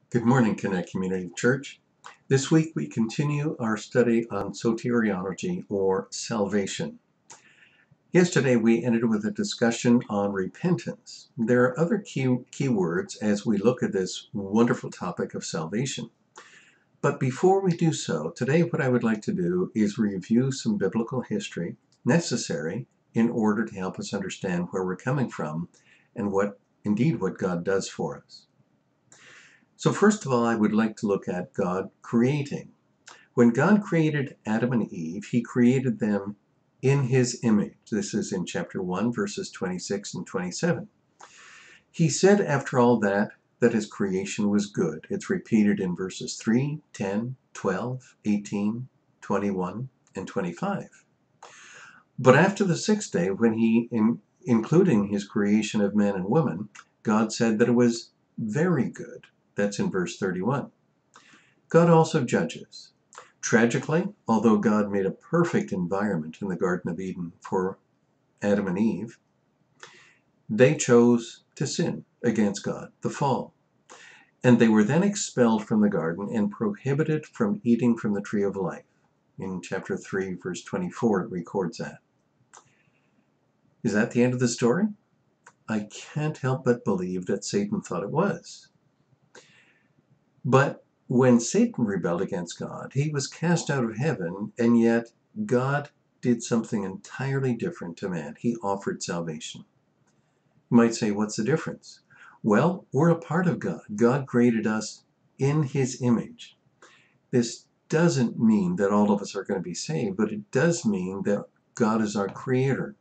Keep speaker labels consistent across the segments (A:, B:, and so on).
A: Good morning, Connect Community Church. This week we continue our study on soteriology, or salvation. Yesterday we ended with a discussion on repentance. There are other key words as we look at this wonderful topic of salvation. But before we do so, today what I would like to do is review some biblical history necessary in order to help us understand where we're coming from and what God does for us. So first of all, I would like to look at God creating. When God created Adam and Eve, he created them in his image. This is in chapter 1, verses 26 and 27. He said after all that his creation was good. It's repeated in verses 3, 10, 12, 18, 21, and 25. But after the sixth day, when including his creation of man and woman, God said that it was very good. That's in verse 31. God also judges. Tragically, although God made a perfect environment in the Garden of Eden for Adam and Eve, they chose to sin against God, the fall. And they were then expelled from the garden and prohibited from eating from the tree of life. In chapter 3, verse 24, it records that. Is that the end of the story? I can't help but believe that Satan thought it was. But when Satan rebelled against God, he was cast out of heaven, and yet God did something entirely different to man. He offered salvation. You might say, what's the difference? Well, we're a part of God. God created us in his image. This doesn't mean that all of us are going to be saved, but it does mean that God is our creator.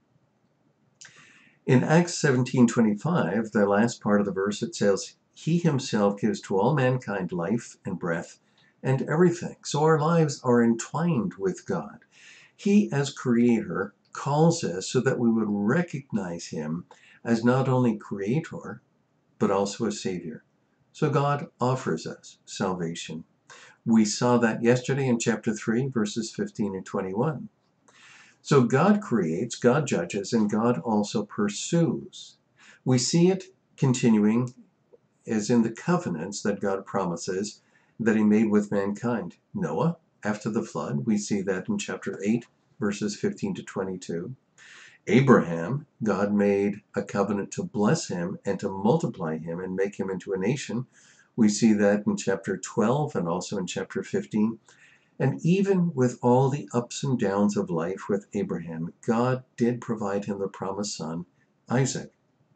A: In Acts 17:25, the last part of the verse, it says, he himself gives to all mankind life and breath and everything. So our lives are entwined with God. He, as creator, calls us so that we would recognize him as not only creator, but also a savior. So God offers us salvation. We saw that yesterday in chapter 3, verses 15 and 21. So God creates, God judges, and God also pursues. We see it continuing as in the covenants that God promises that he made with mankind. Noah, after the flood, we see that in chapter 8, verses 15 to 22. Abraham, God made a covenant to bless him and to multiply him and make him into a nation. We see that in chapter 12 and also in chapter 15. And even with all the ups and downs of life with Abraham, God did provide him the promised son, Isaac.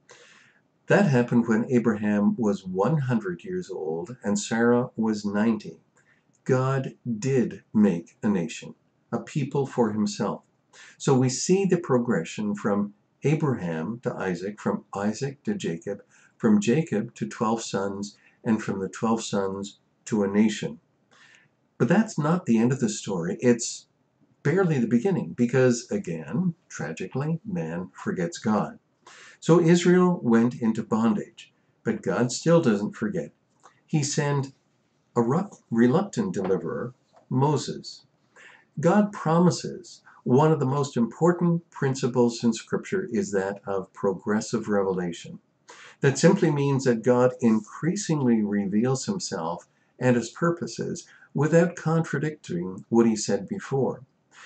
A: That happened when Abraham was 100 years old and Sarah was 90. God did make a nation, a people for himself. So we see the progression from Abraham to Isaac, from Isaac to Jacob, from Jacob to 12 sons, and from the 12 sons to a nation. But that's not the end of the story. It's barely the beginning because, again, tragically, man forgets God. So Israel went into bondage, but God still doesn't forget. He sent a reluctant deliverer, Moses. God promises. One of the most important principles in Scripture is that of progressive revelation. That simply means that God increasingly reveals himself and his purposes without contradicting what he said before.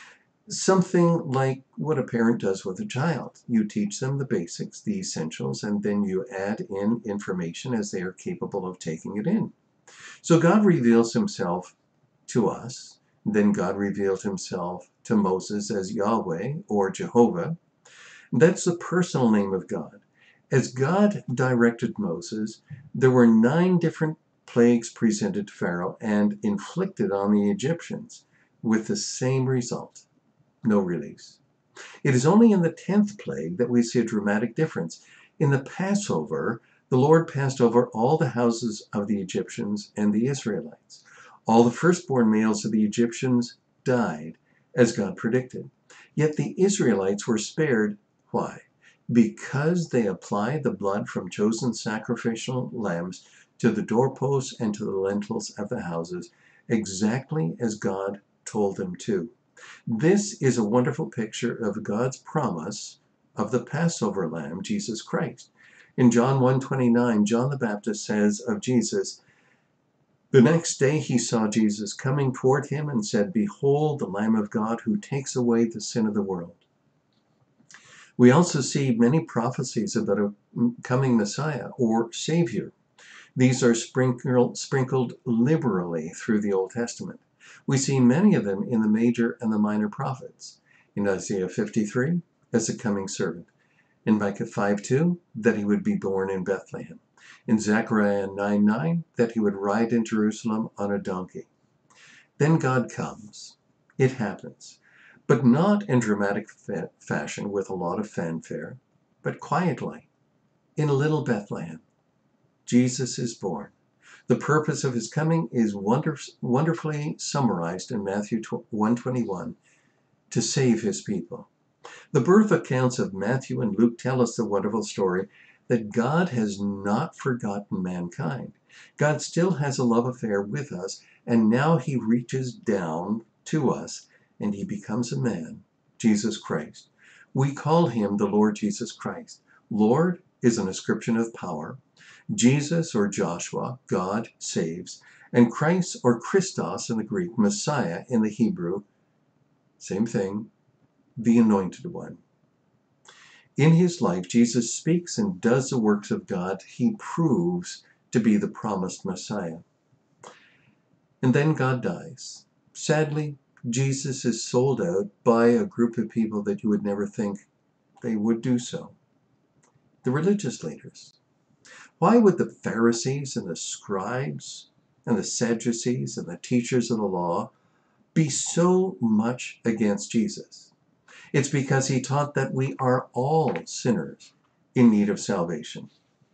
A: Something like what a parent does with a child. You teach them the basics, the essentials, and then you add in information as they are capable of taking it in. So God reveals himself to us. Then God revealed himself to Moses as Yahweh or Jehovah. That's the personal name of God. As God directed Moses, there were 9 different plagues presented to Pharaoh and inflicted on the Egyptians with the same result. No release. It is only in the 10th plague that we see a dramatic difference. In the Passover, the Lord passed over all the houses of the Egyptians and the Israelites. All the firstborn males of the Egyptians died, as God predicted. Yet the Israelites were spared. Why? Because they applied the blood from chosen sacrificial lambs to the doorposts and to the lintels of the houses, exactly as God told them to. This is a wonderful picture of God's promise of the Passover lamb, Jesus Christ. In John 1:29, John the Baptist says of Jesus, The next day he saw Jesus coming toward him and said, "Behold, the Lamb of God who takes away the sin of the world." We also see many prophecies about a coming Messiah or Savior. These are sprinkled liberally through the Old Testament. We see many of them in the major and the minor prophets. In Isaiah 53, as a coming servant. In Micah 5:2, that he would be born in Bethlehem. In Zechariah 9:9, that he would ride in Jerusalem on a donkey. Then God comes. It happens. But not in dramatic fashion with a lot of fanfare, but quietly, in little Bethlehem. Jesus is born. The purpose of his coming is wonderfully summarized in Matthew 1:21, to save his people. The birth accounts of Matthew and Luke tell us the wonderful story that God has not forgotten mankind. God still has a love affair with us, and now he reaches down to us and he becomes a man, Jesus Christ. We call him the Lord Jesus Christ. Lord is an ascription of power. Jesus or Joshua, God saves. And Christ or Christos in the Greek, Messiah in the Hebrew, same thing, the Anointed One. In his life, Jesus speaks and does the works of God. He proves to be the promised Messiah. And then God dies. Sadly, Jesus is sold out by a group of people that you would never think they would do so. The religious leaders. Why would the Pharisees and the scribes and the Sadducees and the teachers of the law be so much against Jesus? It's because he taught that we are all sinners in need of salvation.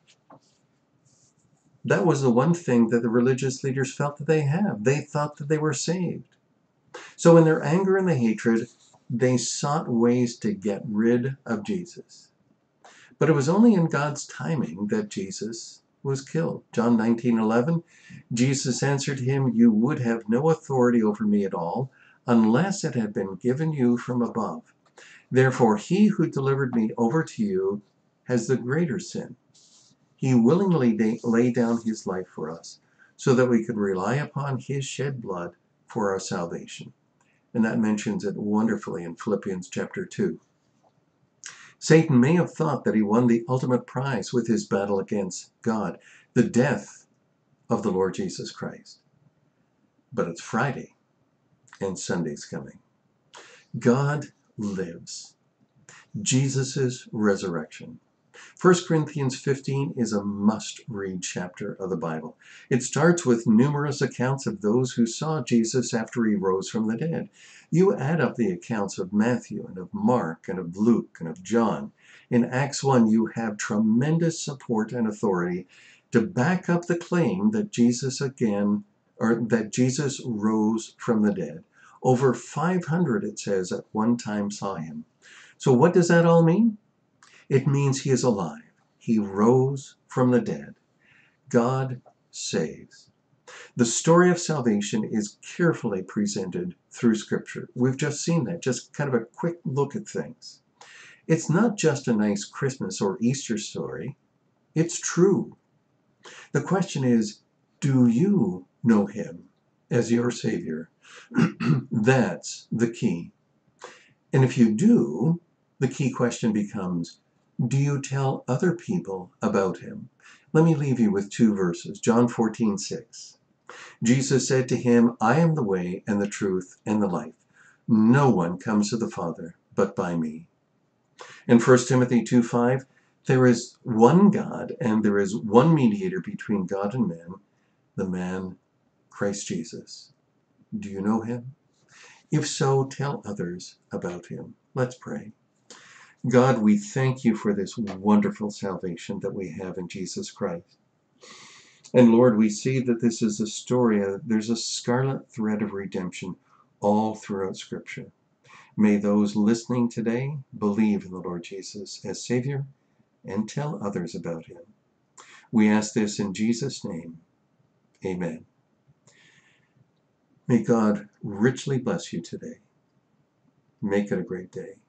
A: That was the one thing that the religious leaders felt that they have. They thought that they were saved. So in their anger and the hatred, they sought ways to get rid of Jesus. But it was only in God's timing that Jesus was killed. John 19:11, Jesus answered him, "You would have no authority over me at all, unless it had been given you from above. Therefore, he who delivered me over to you has the greater sin." He willingly laid down his life for us so that we could rely upon his shed blood for our salvation. And that mentions it wonderfully in Philippians chapter 2. Satan may have thought that he won the ultimate prize with his battle against God, the death of the Lord Jesus Christ. But it's Friday and Sunday's coming. God lives. Jesus' resurrection. 1 Corinthians 15 is a must-read chapter of the Bible. It starts with numerous accounts of those who saw Jesus after he rose from the dead. You add up the accounts of Matthew and of Mark and of Luke and of John. In Acts 1, you have tremendous support and authority to back up the claim that Jesus rose from the dead. Over 500, it says, at one time saw him. So what does that all mean? It means he is alive. He rose from the dead. God saves. The story of salvation is carefully presented through Scripture. We've just seen that, just kind of a quick look at things. It's not just a nice Christmas or Easter story. It's true. The question is, do you know him as your Savior? That's the key. And if you do, the key question becomes, do you tell other people about him? Let me leave you with two verses. John 14:6. Jesus said to him, "I am the way and the truth and the life. No one comes to the Father but by me." In 1 Timothy 2:5, there is one God and there is one mediator between God and man, the man Christ Jesus. Do you know him? If so, tell others about him. Let's pray. God, we thank you for this wonderful salvation that we have in Jesus Christ. And Lord, we see that this is a story, there's a scarlet thread of redemption all throughout Scripture. May those listening today believe in the Lord Jesus as Savior and tell others about him. We ask this in Jesus' name. Amen. May God richly bless you today. Make it a great day.